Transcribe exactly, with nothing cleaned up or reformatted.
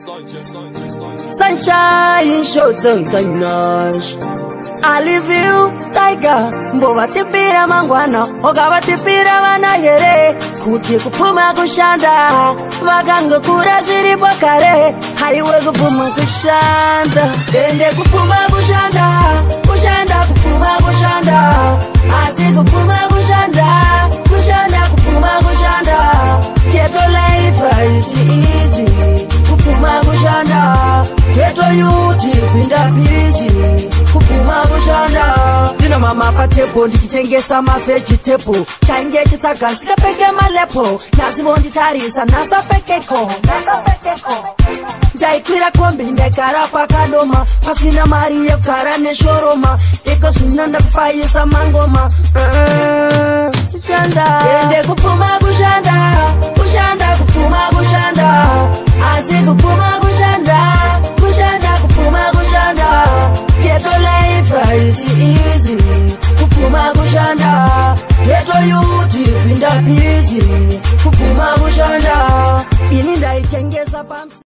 Sunshine show nós. Alivio, taiga, mboa tipira mangwana, ogava tipira manayere, kuti kupuma kushanda, vagango kura jiri bokare, haiwe kupuma kushanda, dende kupuma kushanda, kushanda kupuma kushanda, asi kupuma kushanda, kushanda kupuma kushanda, keto life is easy, kupuma kushanda, keto yuti pinda busy. Kupuma kushanda Dina mama pa table Ndikitengesa ma vegetable Change chitaka Sika peke malepo Nazi mondi tarisa Nasa pekeko Nasa pekeko Jaikwira kombi Ndekara pa kadoma Pasina maria Karane shoroma Eko shinanda kufayisa mangoma Kushanda Dende kupuma kushanda Kushanda kupuma kushanda Asi kupuma kushanda Kushanda kupuma kushanda Keto life is easy Kupuma kushanda Keto yuti pinda busy Kupuma kushanda Ini ndaitengesa pamsi